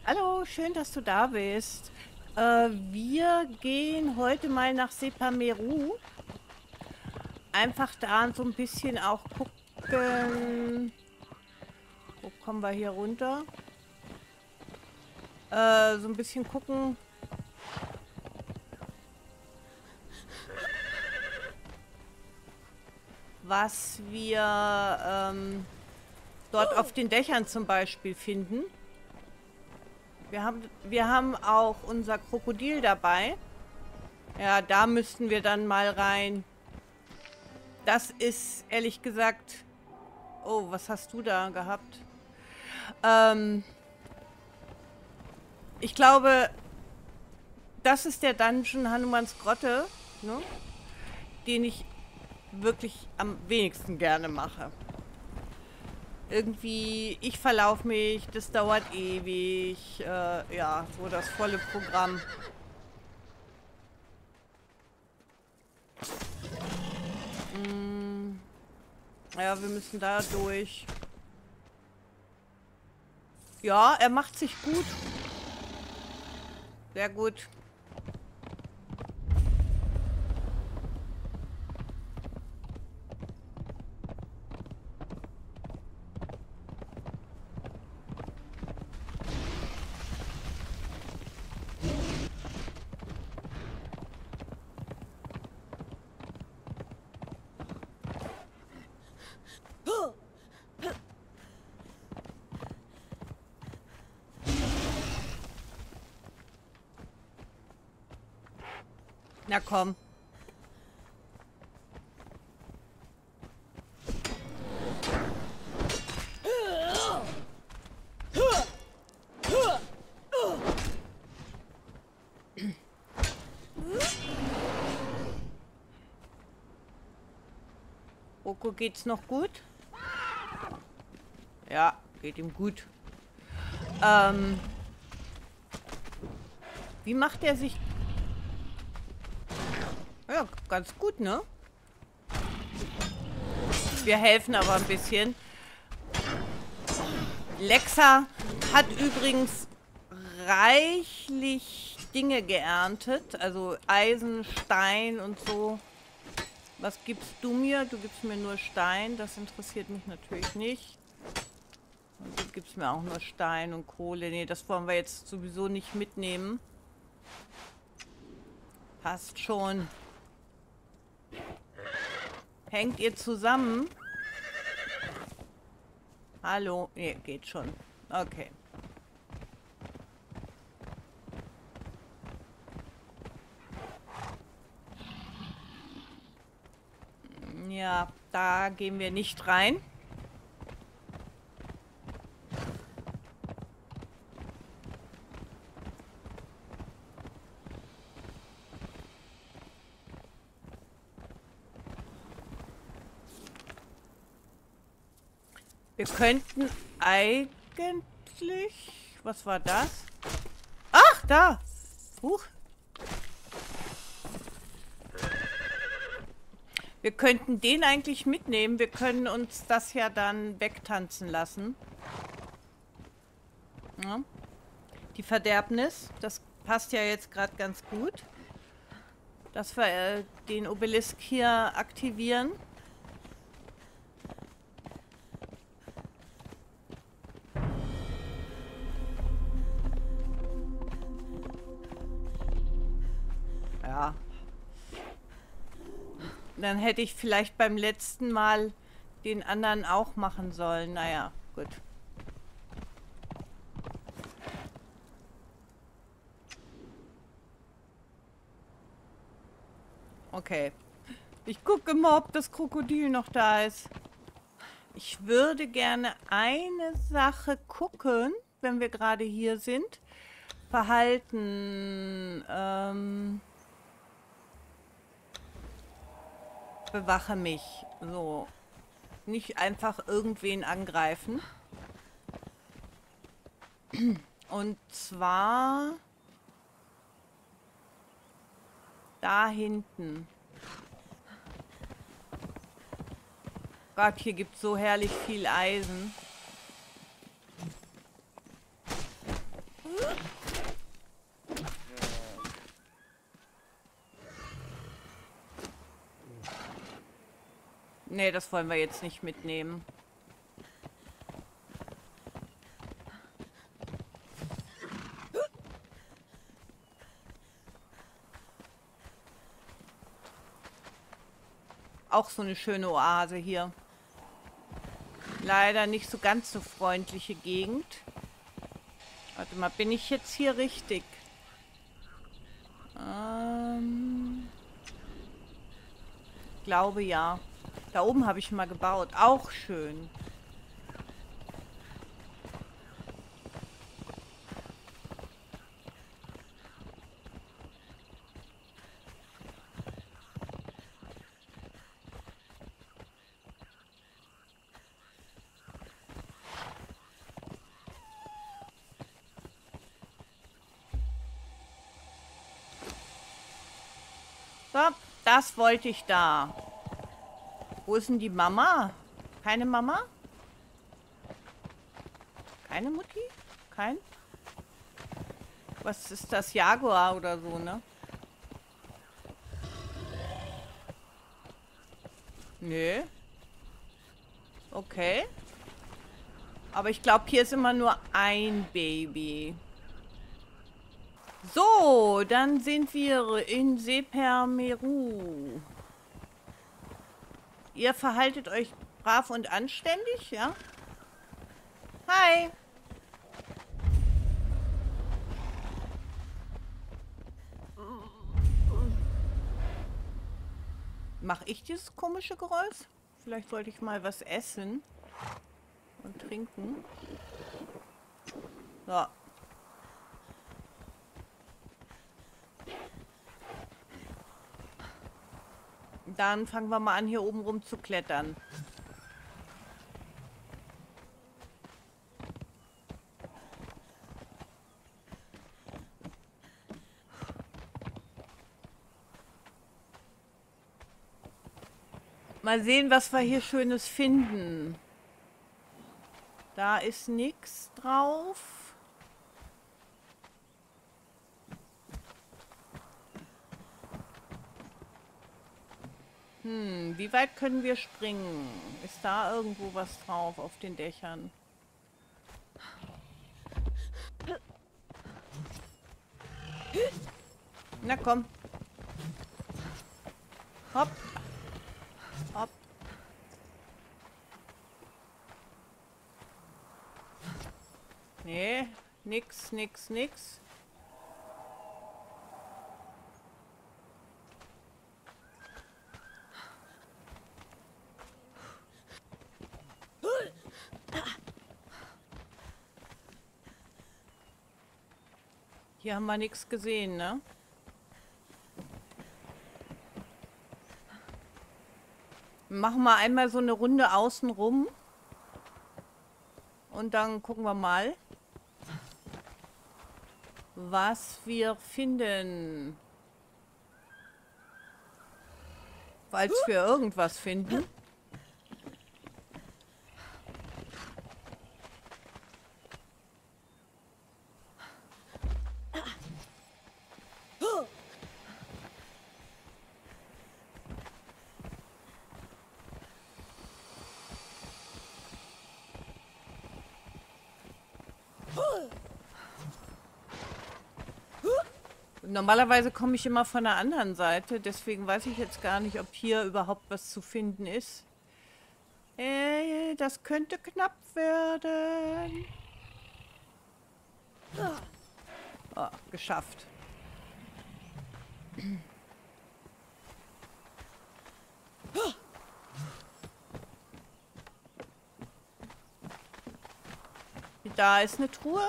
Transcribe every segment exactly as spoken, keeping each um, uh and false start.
Hallo, schön, dass du da bist. Äh, wir gehen heute mal nach Sepameru. Einfach da so ein bisschen auch gucken. Wo kommen wir hier runter? Äh, so ein bisschen gucken, was wir ähm, dort auf den Dächern zum Beispiel finden. Wir haben, wir haben auch unser Krokodil dabei. Ja, da müssten wir dann mal rein. Das ist ehrlich gesagt. Oh, was hast du da gehabt? Ähm, ich glaube, das ist der Dungeon Hanumans Grotte, ne? Den ich wirklich am wenigsten gerne mache. Irgendwie, ich verlaufe mich, das dauert ewig. Äh, ja, so das volle Programm. Mm, ja, wir müssen da durch. Ja, er macht sich gut. Sehr gut. Na komm. Oko, geht's noch gut? Ja, geht ihm gut. Ähm, wie macht er sich? Ja, ganz gut, ne? Wir helfen aber ein bisschen. Lexa hat übrigens reichlich Dinge geerntet. Also Eisen, Stein und so. Was gibst du mir? Du gibst mir nur Stein. Das interessiert mich natürlich nicht. Und du gibst mir auch nur Stein und Kohle. Nee, das wollen wir jetzt sowieso nicht mitnehmen. Passt schon. Hängt ihr zusammen? Hallo? Nee, geht schon. Okay. Ja, da gehen wir nicht rein. Wir könnten eigentlich... Was war das? Ach, da! Huch. Wir könnten den eigentlich mitnehmen. Wir können uns das ja dann wegtanzen lassen. Ja. Die Verderbnis, das passt ja jetzt gerade ganz gut. Dass wir äh, den Obelisk hier aktivieren. Ja. Dann hätte ich vielleicht beim letzten Mal den anderen auch machen sollen. Naja, gut. Okay. Ich gucke mal, ob das Krokodil noch da ist. Ich würde gerne eine Sache gucken, wenn wir gerade hier sind. Verhalten. Ähm, bewache mich. So. Nicht einfach irgendwen angreifen. Und zwar da hinten. Gott, hier gibt es so herrlich viel Eisen. Nee, das wollen wir jetzt nicht mitnehmen. Auch so eine schöne Oase hier. Leider nicht so ganz so freundliche Gegend. Warte mal, bin ich jetzt hier richtig? Ähm, glaube ja. Da oben habe ich mal gebaut. Auch schön. So, das wollte ich da. Wo ist denn die Mama? Keine Mama? Keine Mutti? Kein? Was ist das? Jaguar oder so, ne? Nö. Okay. Aber ich glaube, hier ist immer nur ein Baby. So, dann sind wir in Sepermeru. Ihr verhaltet euch brav und anständig, ja? Hi. Mache ich dieses komische Geräusch? Vielleicht sollte ich mal was essen und trinken. So. Dann fangen wir mal an, hier oben rum zu klettern. Mal sehen, was wir hier Schönes finden. Da ist nichts drauf. Hm, wie weit können wir springen? Ist da irgendwo was drauf auf den Dächern? Na komm. Hopp. Hopp. Nee, nix, nix, nix. Hier haben wir nichts gesehen, ne? Machen wir einmal so eine Runde außen rum. Und dann gucken wir mal, was wir finden. Falls wir irgendwas finden. Normalerweise komme ich immer von der anderen Seite, deswegen weiß ich jetzt gar nicht, ob hier überhaupt was zu finden ist. Äh, das könnte knapp werden. Oh, geschafft. Da ist eine Truhe.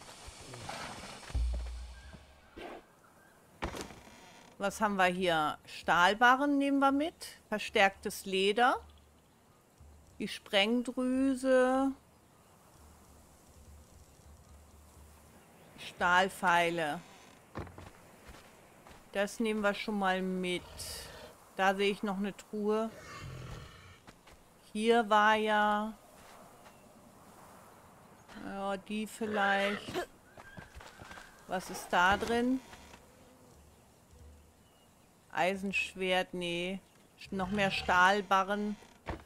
Was haben wir hier? Stahlbarren nehmen wir mit. Verstärktes Leder. Die Sprengdrüse. Stahlpfeile. Das nehmen wir schon mal mit. Da sehe ich noch eine Truhe. Hier war ja... Ja, die vielleicht. Was ist da drin? Eisenschwert, nee. Noch mehr Stahlbarren.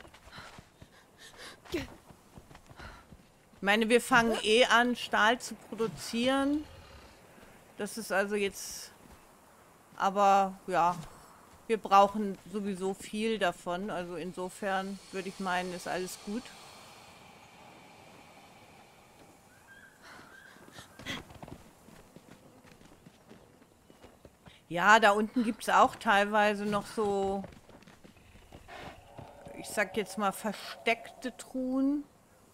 Ich meine, wir fangen eh an, Stahl zu produzieren. Das ist also jetzt... Aber ja, wir brauchen sowieso viel davon. Also insofern würde ich meinen, ist alles gut. Ja, da unten gibt es auch teilweise noch so, ich sag jetzt mal, versteckte Truhen.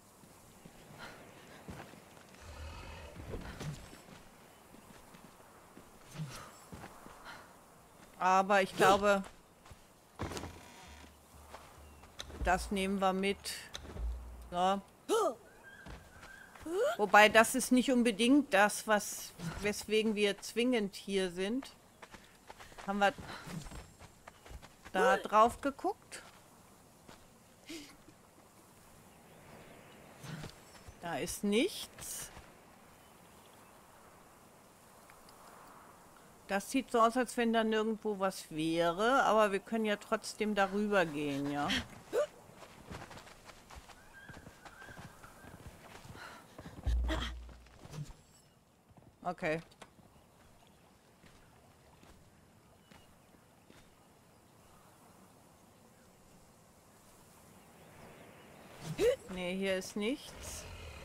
Aber ich glaube, das nehmen wir mit. So. Wobei, das ist nicht unbedingt das, was, weswegen wir zwingend hier sind. Haben wir da drauf geguckt? Da ist nichts. Das sieht so aus, als wenn da nirgendwo was wäre, aber wir können ja trotzdem darüber gehen, ja. Okay. Nee, hier ist nichts.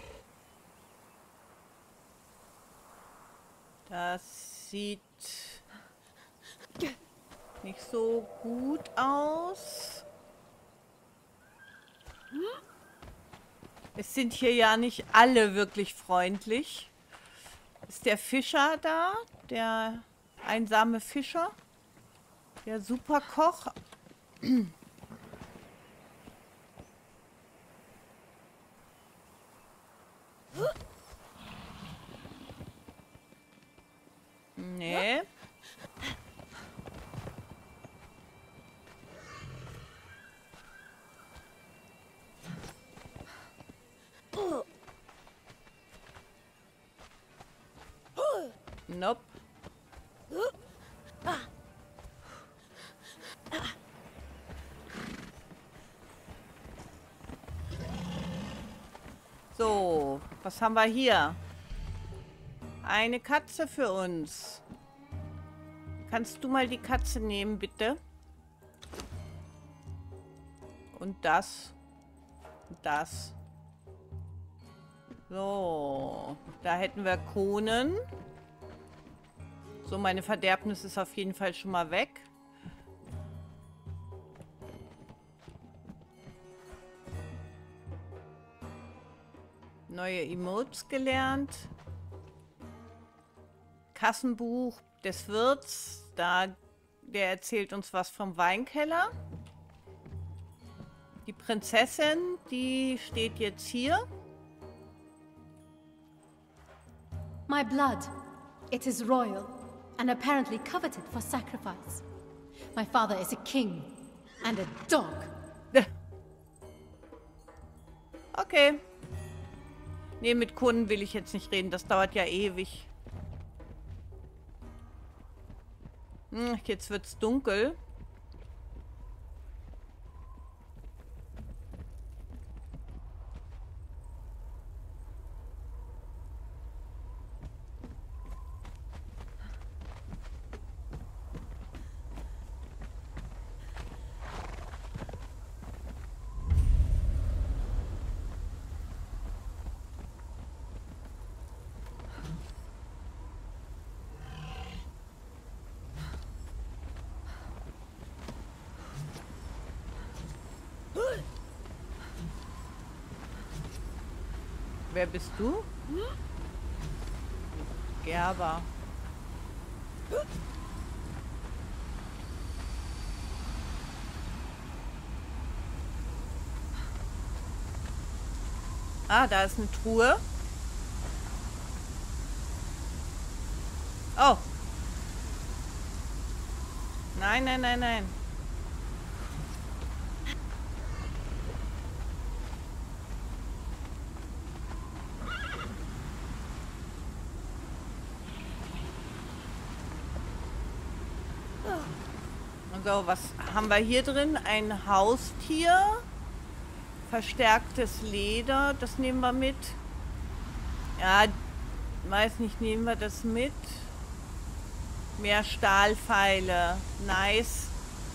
Das sieht nicht so gut aus. Es sind hier ja nicht alle wirklich freundlich. Ist der Fischer da? Der einsame Fischer? Der Superkoch? Nee. Nope. So, was haben wir hier? Eine Katze für uns. Kannst du mal die Katze nehmen, bitte? Und das. Und das. So, da hätten wir Kohlen. So, meine Verderbnis ist auf jeden Fall schon mal weg. Neue Emotes gelernt. Kassenbuch des Wirts. Da, der erzählt uns was vom Weinkeller. Die Prinzessin, die steht jetzt hier. My blood, it is royal and apparently coveted for sacrifice. My father is a king and a dog. Okay. Nee, mit Kunden will ich jetzt nicht reden. Das dauert ja ewig. Hm, jetzt wird's dunkel. Wer bist du? Gerber. Ah, da ist eine Truhe. Oh. Nein, nein, nein, nein. So, was haben wir hier drin? Ein Haustier. Verstärktes Leder. Das nehmen wir mit. Ja, weiß nicht, nehmen wir das mit. Mehr Stahlpfeile. Nice.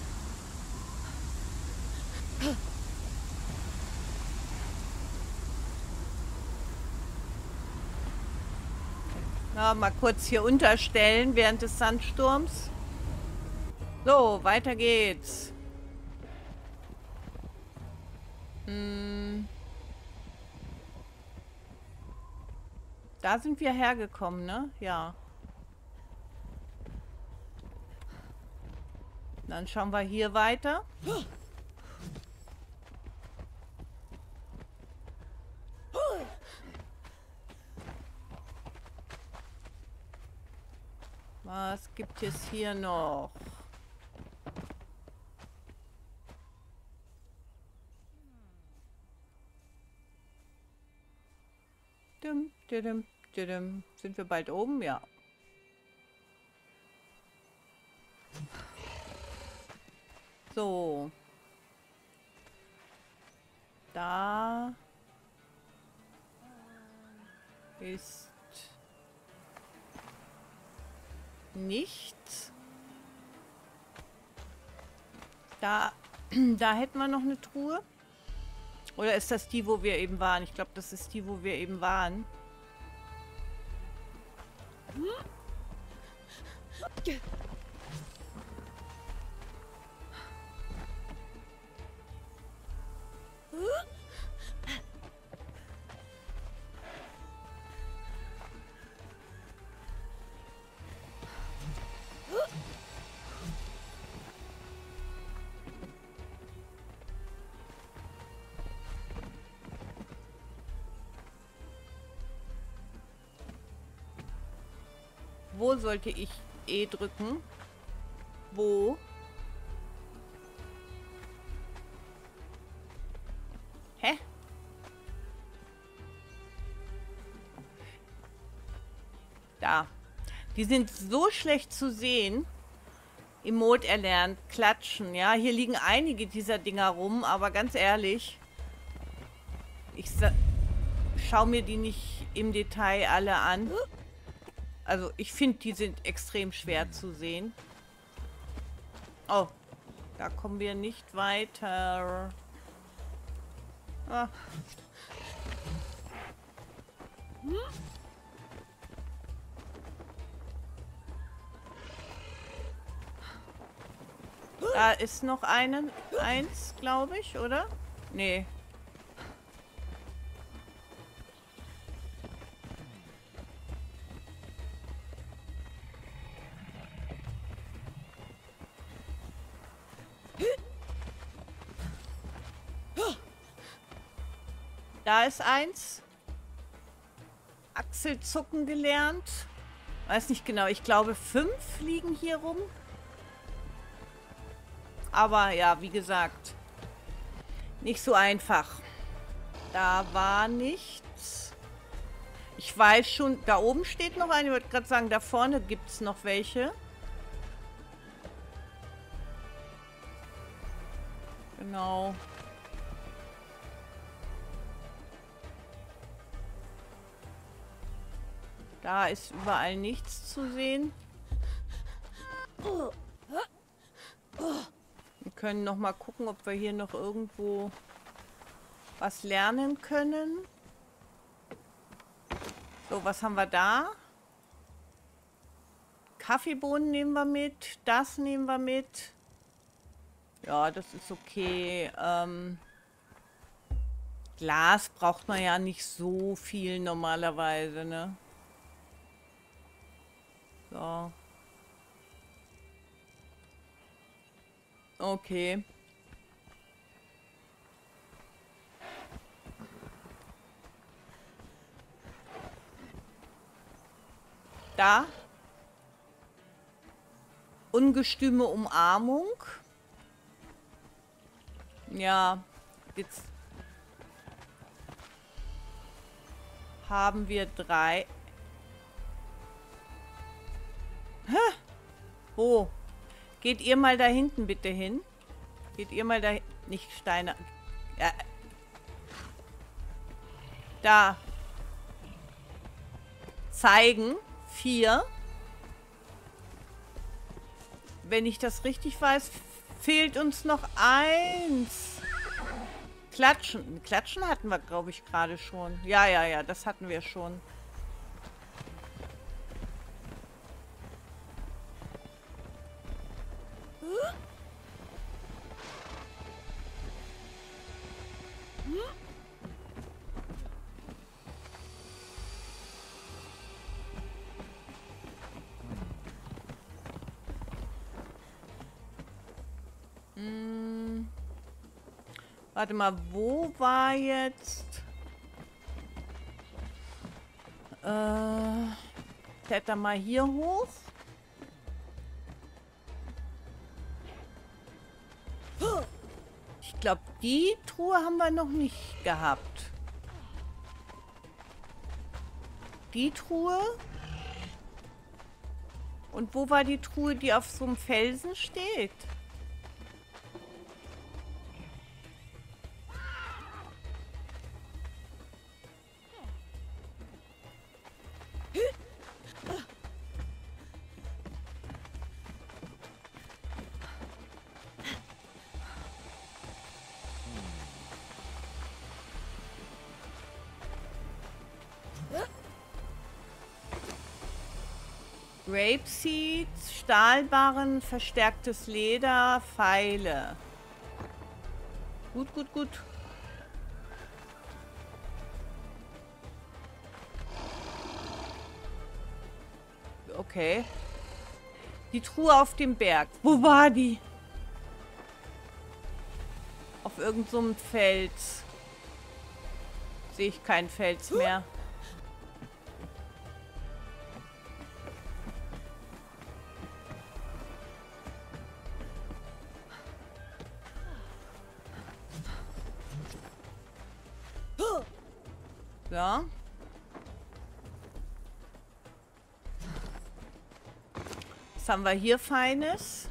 Na, mal kurz hier unterstellen während des Sandsturms. So, weiter geht's. Hm. Da sind wir hergekommen, ne? Ja. Dann schauen wir hier weiter. Was gibt es hier noch? Dum, dum, dum. Sind wir bald oben? Ja. So. Da ist nichts. Da, da hätten wir noch eine Truhe. Oder ist das die, wo wir eben waren? Ich glaube, das ist die, wo wir eben waren. Wo sollte ich E drücken? Wo? Hä? Da. Die sind so schlecht zu sehen. Emote erlernt. Klatschen. Ja, hier liegen einige dieser Dinger rum, aber ganz ehrlich, ich schaue mir die nicht im Detail alle an. Also ich finde, die sind extrem schwer zu sehen. Oh, da kommen wir nicht weiter. Ah. Da ist noch einen, eins, glaube ich, oder? Nee. Da ist eins. Achselzucken gelernt. Weiß nicht genau. Ich glaube, fünf liegen hier rum. Aber ja, wie gesagt, nicht so einfach. Da war nichts. Ich weiß schon, da oben steht noch eine. Ich wollte gerade sagen, da vorne gibt es noch welche. Genau. Da ist überall nichts zu sehen. Wir können noch mal gucken, ob wir hier noch irgendwo was lernen können. So, was haben wir da? Kaffeebohnen nehmen wir mit. Das nehmen wir mit. Ja, das ist okay. Ähm, Glas braucht man ja nicht so viel normalerweise, ne? So. Okay. Da. Ungestüme Umarmung. Ja, jetzt haben wir drei. Hä? Wo? Geht ihr mal da hinten bitte hin? Geht ihr mal da hin? Nicht Steine. Ja. Da. zeigen. Vier. Wenn ich das richtig weiß, fehlt uns noch eins. Klatschen. Klatschen hatten wir, glaube ich, gerade schon. Ja, ja, ja, das hatten wir schon. Hm. Warte mal, wo war jetzt... Äh, kletter mal hier hoch. Ich glaube, die Truhe haben wir noch nicht gehabt. Die Truhe. Und wo war die Truhe, die auf so einem Felsen steht? Rapeseeds, Stahlbarren, verstärktes Leder, Pfeile. Gut, gut, gut. Okay. Die Truhe auf dem Berg. Wo war die? Auf irgend so einem Fels. Sehe ich keinen Fels mehr. So. Was haben wir hier Feines?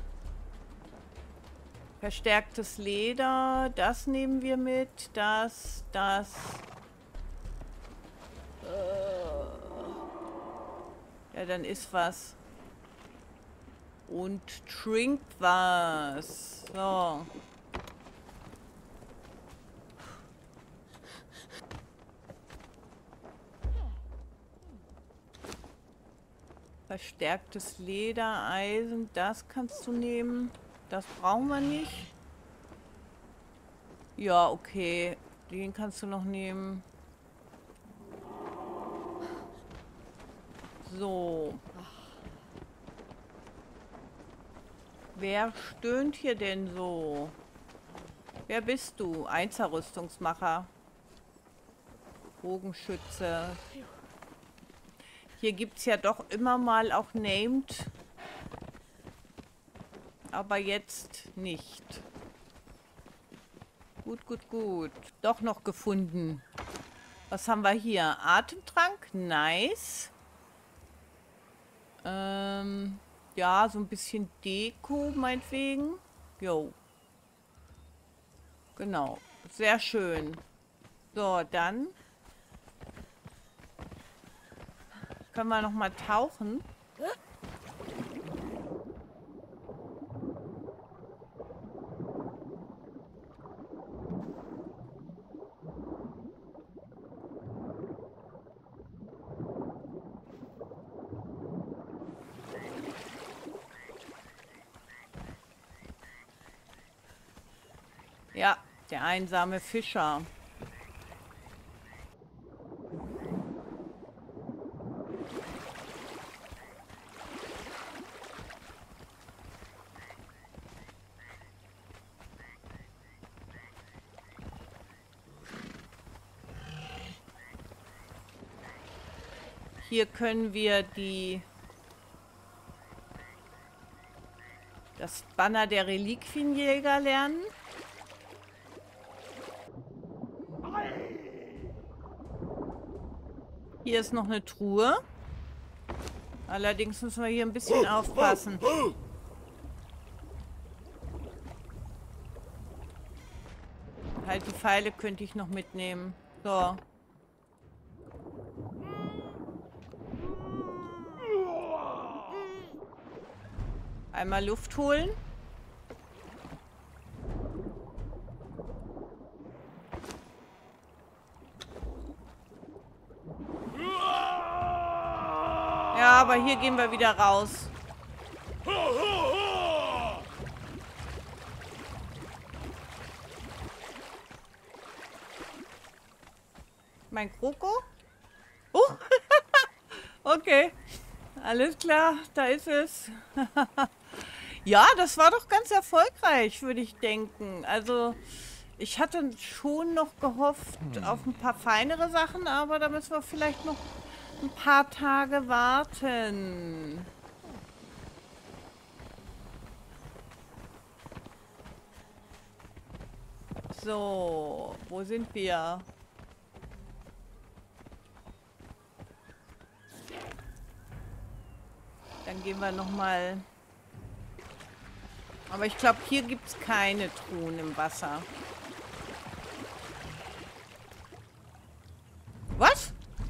Verstärktes Leder. Das nehmen wir mit. Das, das. Ja, dann ist was. Und trinkt was. So. Verstärktes Leder, Eisen, das kannst du nehmen. Das brauchen wir nicht. Ja, okay. Den kannst du noch nehmen. So. Wer stöhnt hier denn so? Wer bist du? Einzerrüstungsmacher. Bogenschütze. Hier gibt es ja doch immer mal auch Named. Aber jetzt nicht. Gut, gut, gut. Doch noch gefunden. Was haben wir hier? Atemtrank? Nice. Ähm, ja, so ein bisschen Deko meinetwegen. Jo. Genau. Sehr schön. So, dann können wir noch mal tauchen. Ja, der einsame Fischer. Hier können wir die das Banner der Reliquienjäger lernen. Hier ist noch eine Truhe. Allerdings müssen wir hier ein bisschen aufpassen. Halt, die Pfeile könnte ich noch mitnehmen. So. Einmal Luft holen. Ja, aber hier gehen wir wieder raus. Mein Kroko? Oh! Okay. Alles klar, da ist es. Ja, das war doch ganz erfolgreich, würde ich denken. Also, ich hatte schon noch gehofft auf ein paar feinere Sachen, aber da müssen wir vielleicht noch ein paar Tage warten. So, wo sind wir? Dann gehen wir noch mal. Aber ich glaube, hier gibt es keine Truhen im Wasser. Was?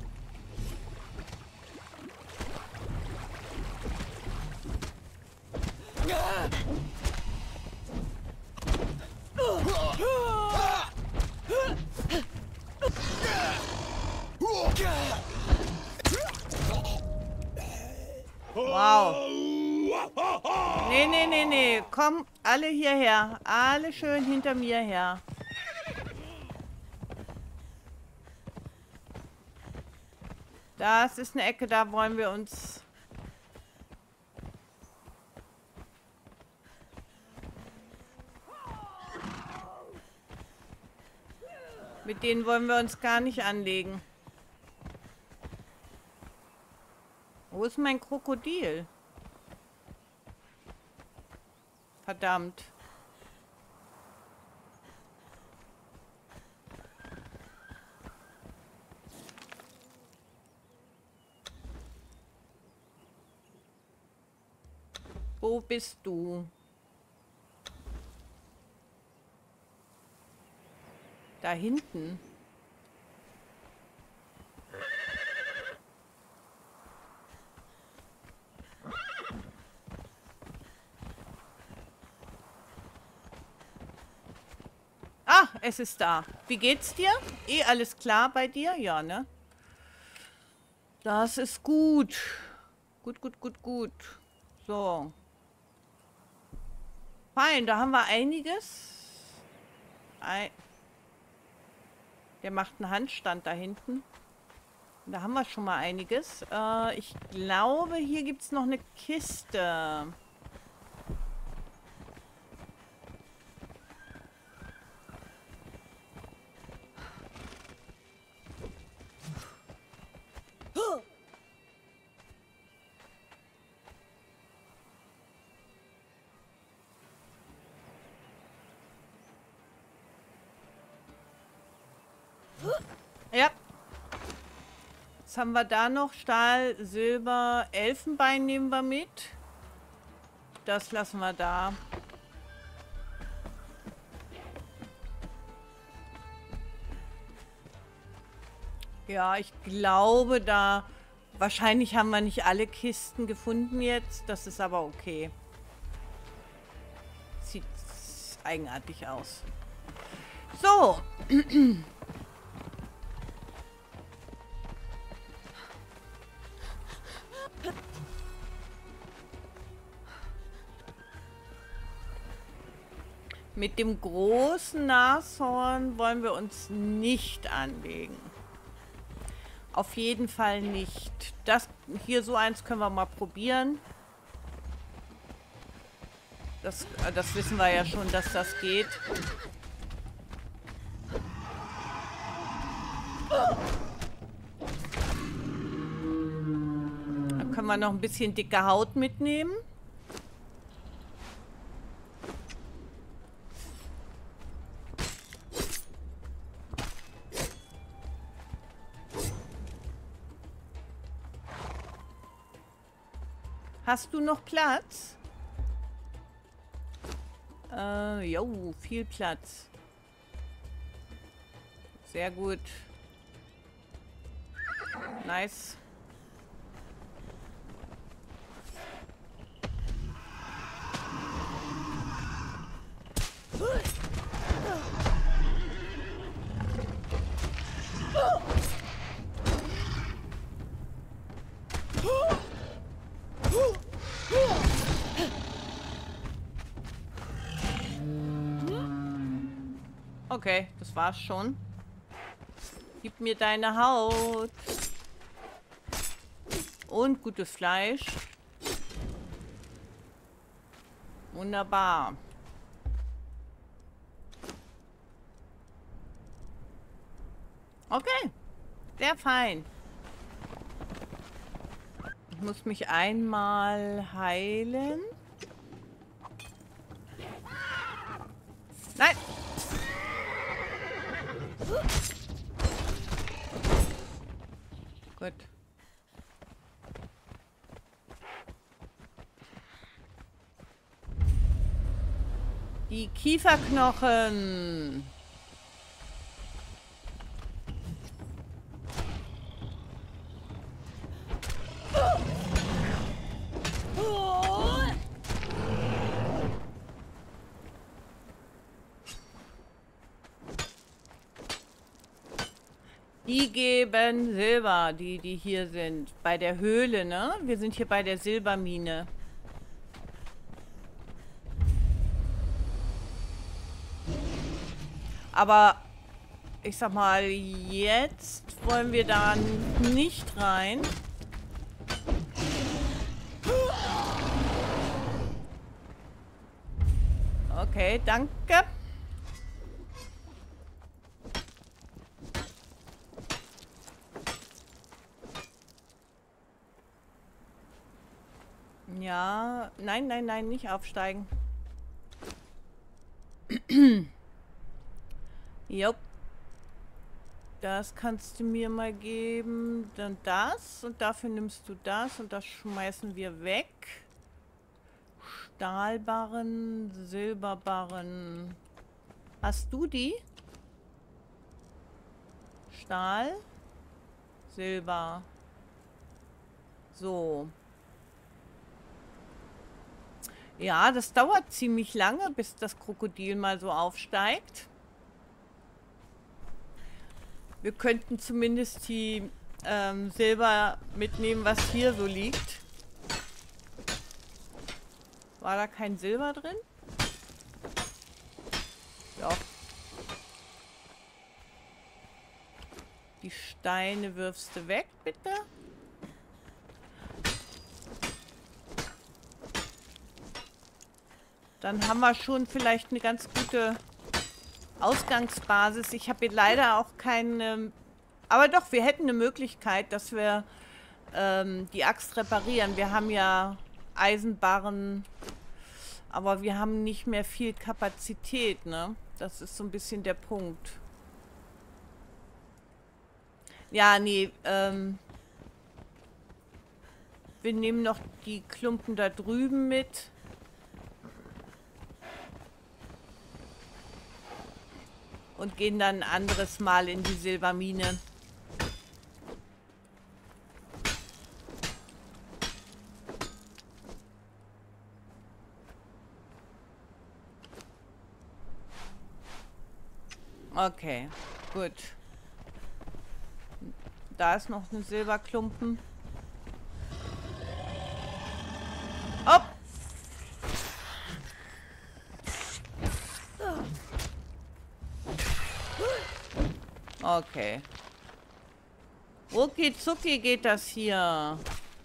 Wow. Nee, nee, nee, nee. Komm, alle hierher. Alle schön hinter mir her. Das ist eine Ecke, da wollen wir uns... Mit denen wollen wir uns gar nicht anlegen. Wo ist mein Krokodil? Verdammt. Wo bist du? Da hinten. Ah, es ist da. Wie geht's dir? Eh alles klar bei dir? Ja, ne? Das ist gut. Gut, gut, gut, gut. So. Fein, da haben wir einiges. Ein Der macht einen Handstand da hinten. Da haben wir schon mal einiges. Äh, ich glaube, hier gibt es noch eine Kiste. Ja. Was haben wir da noch? Stahl, Silber, Elfenbein nehmen wir mit. Das lassen wir da. Ja, ich glaube, da... Wahrscheinlich haben wir nicht alle Kisten gefunden jetzt. Das ist aber okay. Sieht eigenartig aus. So. Mit dem großen Nashorn wollen wir uns nicht anlegen. Auf jeden Fall nicht. Das hier so eins können wir mal probieren. Das, das wissen wir ja schon, dass das geht. Dann können wir noch ein bisschen dicke Haut mitnehmen. Hast du noch Platz? Äh, jo, viel Platz. Sehr gut. Nice. Okay, das war's schon. Gib mir deine Haut. Und gutes Fleisch. Wunderbar. Okay, sehr fein. Ich muss mich einmal heilen. Nein! Gut. Die Kieferknochen. Die geben Silber, die, die hier sind. Bei der Höhle, ne? Wir sind hier bei der Silbermine. Aber ich sag mal, jetzt wollen wir da nicht rein. Okay, danke. Ja, nein, nein, nein, nicht aufsteigen. Jupp. Das kannst du mir mal geben. Dann das. Und dafür nimmst du das. Und das schmeißen wir weg. Stahlbarren, Silberbarren. Hast du die? Stahl. Silber. So. Ja, das dauert ziemlich lange, bis das Krokodil mal so aufsteigt. Wir könnten zumindest die ähm, Silber mitnehmen, was hier so liegt. War da kein Silber drin? Ja. Die Steine wirfst du weg, bitte. Dann haben wir schon vielleicht eine ganz gute Ausgangsbasis. Ich habe hier leider auch keine... Aber doch, wir hätten eine Möglichkeit, dass wir ähm, die Axt reparieren. Wir haben ja Eisenbarren, aber wir haben nicht mehr viel Kapazität, ne? Das ist so ein bisschen der Punkt. Ja, nee, ähm... wir nehmen noch die Klumpen da drüben mit. Und gehen dann ein anderes Mal in die Silbermine. Okay, gut. Da ist noch ein Silberklumpen. Hopp! Okay. Rucki zucki geht das hier.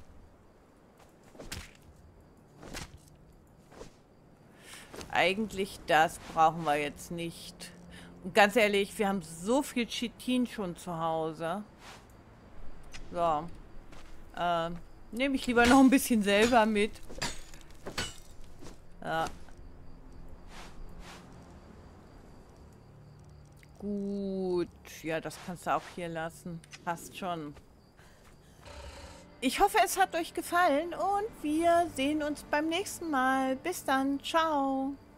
Eigentlich das brauchen wir jetzt nicht. Und ganz ehrlich, wir haben so viel Chitin schon zu Hause. So. Ähm, nehme ich lieber noch ein bisschen selber mit. Ja. Gut. Ja, das kannst du auch hier lassen. Passt schon. Ich hoffe, es hat euch gefallen und wir sehen uns beim nächsten Mal. Bis dann. Ciao.